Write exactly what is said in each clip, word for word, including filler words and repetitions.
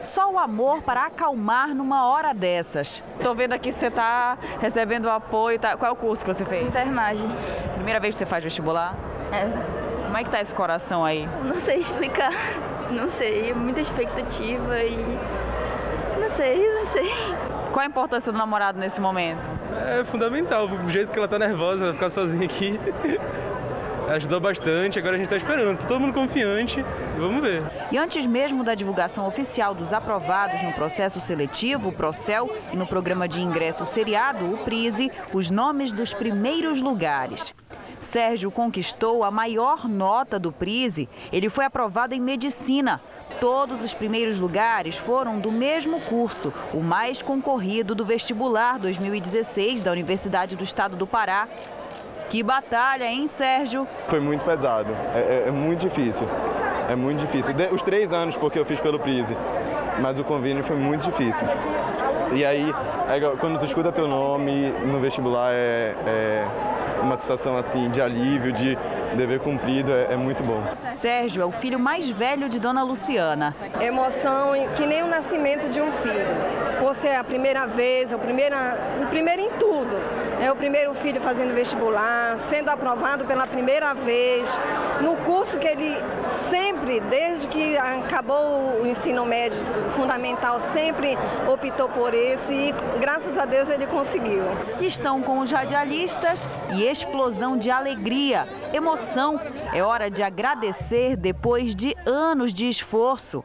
Só o amor para acalmar numa hora dessas. Tô vendo aqui que você tá recebendo apoio. Tá... Qual é o curso que você fez? Enfermagem. Primeira vez que você faz vestibular? É. Como é que tá esse coração aí? Não sei explicar. Não sei. Muita expectativa e... Não sei, não sei. Qual a importância do namorado nesse momento? É fundamental. O jeito que ela tá nervosa, ela ficar sozinha aqui... Ajudou bastante, agora a gente está esperando, tá todo mundo confiante e vamos ver. E antes mesmo da divulgação oficial dos aprovados no processo seletivo, o Procel, e no programa de ingresso seriado, o Prise, os nomes dos primeiros lugares. Sérgio conquistou a maior nota do Prise, ele foi aprovado em Medicina. Todos os primeiros lugares foram do mesmo curso, o mais concorrido do vestibular dois mil e dezesseis da Universidade do Estado do Pará. Que batalha, hein, Sérgio? Foi muito pesado, é, é, é muito difícil, é muito difícil. De, os três anos porque eu fiz pelo Prise, mas o convênio foi muito difícil. E aí, é, quando tu escuta teu nome no vestibular, é, é uma sensação assim de alívio, de dever cumprido, é, é muito bom. Sérgio é o filho mais velho de Dona Luciana. Emoção que nem o nascimento de um filho. Por ser a primeira vez, o primeiro, o primeiro em tudo. É o primeiro filho fazendo vestibular, sendo aprovado pela primeira vez, no curso que ele sempre, desde que acabou o ensino médio fundamental, sempre optou por esse e graças a Deus ele conseguiu. Estão com os radialistas e explosão de alegria, emoção. É hora de agradecer depois de anos de esforço.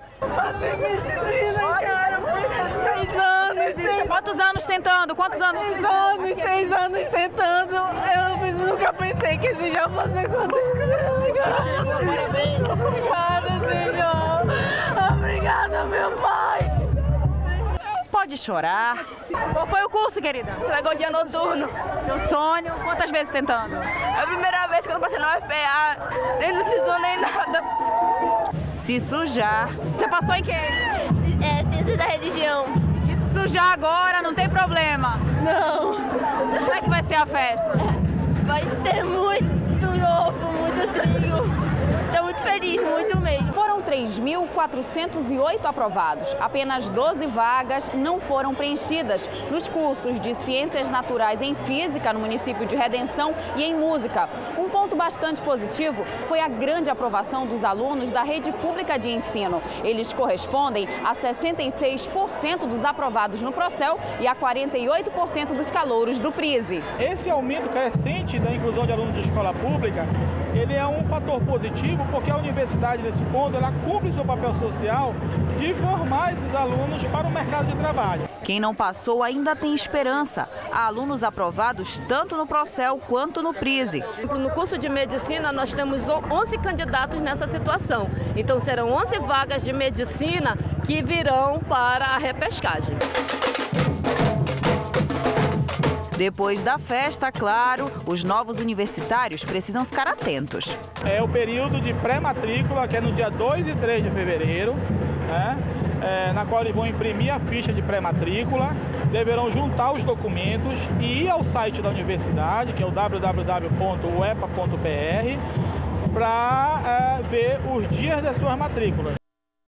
Seis anos, seis... Quantos anos tentando? Quantos anos? Seis anos, seis anos tentando. Eu nunca pensei que isso já fosse acontecer. Obrigada. Obrigada, Senhor. Obrigada, meu pai. Pode chorar. Qual foi o curso, querida? Pedagogia noturno. Meu sonho? Quantas vezes tentando? É a primeira vez que eu não passei na U F P A. Nem não precisou nem nada. Se sujar. Você passou em quê? É, ciência da religião. E se sujar agora, não tem problema? Não. Como é que vai ser a festa? Vai ter muito ovo, muito trigo. Estou muito feliz, muito mesmo. Foram três mil quatrocentos e oito aprovados. Apenas doze vagas não foram preenchidas nos cursos de Ciências Naturais em Física, no município de Redenção, e em Música. Um ponto bastante positivo foi a grande aprovação dos alunos da rede pública de ensino. Eles correspondem a sessenta e seis por cento dos aprovados no Procel e a quarenta e oito por cento dos calouros do Prise. Esse aumento crescente da inclusão de alunos de escola pública, ele é um fator positivo porque a universidade, nesse ponto, ela cumpre seu papel social de formar esses alunos para o mercado de trabalho. Quem não passou ainda tem esperança. Há alunos aprovados tanto no Procel quanto no Prise. No curso de Medicina, nós temos onze candidatos nessa situação. Então, serão onze vagas de Medicina que virão para a repescagem. Depois da festa, claro, os novos universitários precisam ficar atentos. É o período de pré-matrícula, que é no dia dois e três de fevereiro, né? É, na qual eles vão imprimir a ficha de pré-matrícula, deverão juntar os documentos e ir ao site da universidade, que é o w w w ponto u e p a ponto b r, para é, ver os dias das suas matrículas.